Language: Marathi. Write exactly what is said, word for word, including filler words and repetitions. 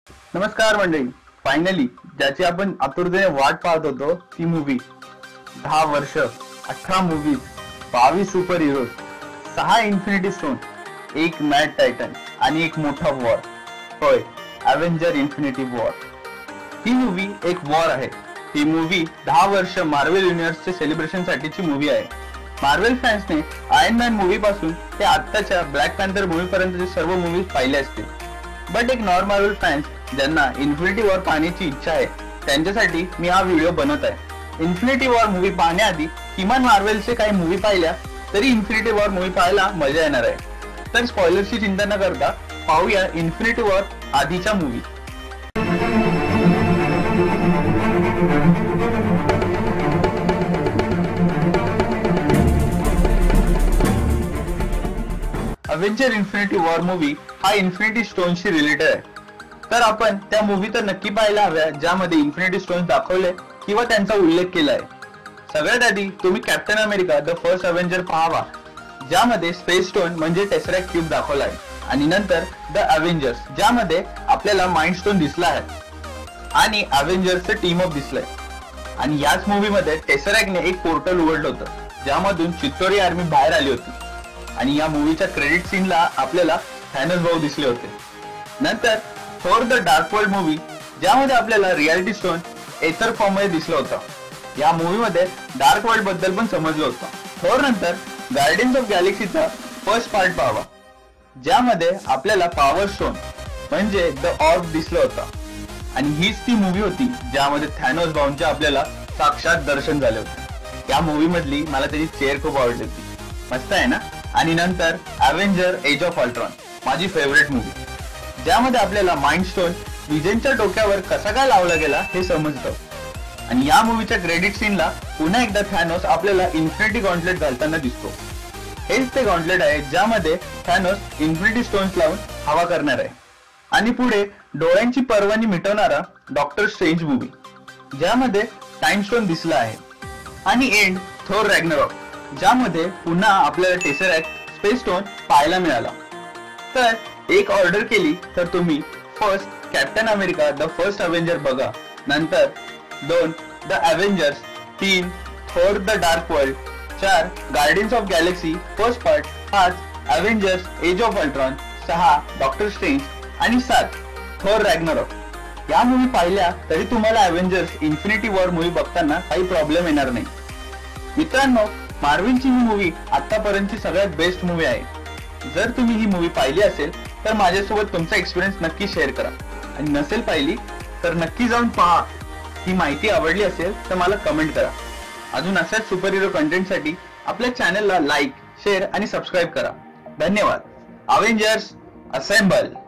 नमस्कार मंडळी, फायनली ज्याची आपण आतुरतेने वाट पाहत होतो ती मूवी. दहा वर्ष, अठरा मूवीज, बावीस सुपर हिरोज, सहा इन्फिनिटी स्टोन, एक मॅड टायटन आणि एक मोठा वॉर. होय, अव्हेंजर इन्फिनिटी वॉर. ही मूवी एक वॉर आहे. ही मूवी दहा वर्ष मार्वेल युनिव्हर्सचे सेलिब्रेशन साठीची मूवी आहे. मार्वेल फॅन्सने आयर्न मॅन मूवी पासून ते आत्ताच्या ब्लॅक पॅन्थर मूवी पर्यंतचे सर्व मूवीज पाहिले असतील. बट एक नॉन मार्वेल फॅन्स ज्यांना इन्फिनिटी वॉर पाहण्याची इच्छा आहे त्यांच्यासाठी मी हा व्हिडिओ बनवत आहे. इन्फिनिटी वॉर मूवी पाहण्याआधी किमान मार्वेलचे काही मूवी पाहिल्या तरी इन्फिनिटी वॉर मूवी पाहायला मजा येणार आहे. तर स्पॉयलर्सची चिंता न करता पाहूया इन्फिनिटी वॉर आधीच्या movie. Avenger infinity war movie हा इन्फिनिटी स्टोनशी रिलेटेड आहे. तर आपण त्या मूवी तर नक्की पाहायला हव्या ज्यामध्ये इन्फिनिटी स्टोन्स दाखवले किंवा त्यांचा उल्लेख केला आहे. सगळ्यात आधी तुम्ही captain America the first Avenger पाहावा ज्यामध्ये स्पेस स्टोन म्हणजे टेसरॅक्ट क्यूब दाखवला आहे, आणि नंतर द अव्हेंजर्स ज्यामध्ये आपल्याला माइंड स्टोन दिसला आहे आणि अव्हेंजर्सचं टीम अप दिसलंय. आणि याच मूवी मध्ये टेसरॅक्टने एक पोर्टल उघडलं होतं ज्यामधून चित्तोरी आर्मी बाहेर आली होती. आणि या मूवीच्या क्रेडिट सीनला आपल्याला थॅनोस भाऊ दिसले होते. नंतर थोर द डार्क वर्ल्ड मूवी ज्यामध्ये आपल्याला रियालिटी स्टोन एथर फॉर्म मध्ये दिसलं होतं. या मूवी मध्ये डार्क वर्ल्ड बद्दल पण समजलं होतं. थोर नंतर गार्डियन्स ऑफ गॅलेक्सीचा फर्स्ट पार्ट पाहावा ज्यामध्ये आपल्याला पॉवर स्टोन म्हणजे द ऑर्ब दिसलं होतं. आणि हीच ती मूवी होती ज्यामध्ये थॅनोस भाऊंचे आपल्याला साक्षात दर्शन झाले होते. या मूवी मधली मला त्याची चेअर खूप आवडली होती, मस्त आहे ना. आणि नंतर अव्हेंजर एज ऑफ अल्ट्रॉन माझी फेवरेट मूवी ज्यामध्ये आपल्याला माइंड स्टोन विजनच्या डोक्यावर कसा काय लावला गेला हे समजतं. आणि या मूवीच्या क्रेडिट सीनला पुन्हा एकदा थॅनोस आपल्याला इन्फिनिटी गॉन्टलेट घालताना दिसतो. हेच ते गॉन्टलेट आहे ज्यामध्ये थॅनोस इन्फिनिटी स्टोन्स लावून हवा करणार आहे. आणि पुढे डोळ्यांची पर्वणी मिटवणारा डॉक्टर स्ट्रेंज मूवी ज्यामध्ये टाइम स्टोन दिसला आहे. आणि एंड थोर रॅग्नरॉक ज्यामध्ये पुन्हा आपल्याला टेसरॅक्ट स्पेस स्टोन पाहायला मिळाला. तर एक ऑर्डर केली तर तुम्ही first captain America the first Avenger बघा, नंतर दोन द अव्हेंजर्स, तीन थोर द डार्क वर्ल्ड, चार guardians of galaxy first part, पाच अव्हेंजर्स एज ऑफ अल्ट्रॉन, सहा डॉक्टर स्ट्रेंज आणि सात थोर रॅग्नरॉक. या मूवी पाहिल्या तरी तुम्हाला अव्हेंजर्स इन्फिनिटी वॉर मूवी बघताना काही प्रॉब्लेम येणार नाही. मित्रांनो, मार्वेलची ही मूवी आतापर्यंतची सगळ्यात बेस्ट मूवी आहे. जर तुम्ही ही मूवी पाहिली असेल तर माझ्यासोबत तुमचा एक्सपिरियन्स नक्की शेअर करा, आणि नसेल पाहिली तर नक्की जाऊन पहा. ही माहिती आवडली असेल तर मला कमेंट करा. अजून अशाच सुपर हिरो कंटेंटसाठी आपल्या चॅनलला लाईक, शेअर आणि सबस्क्राईब करा. धन्यवाद. Avengers assemble.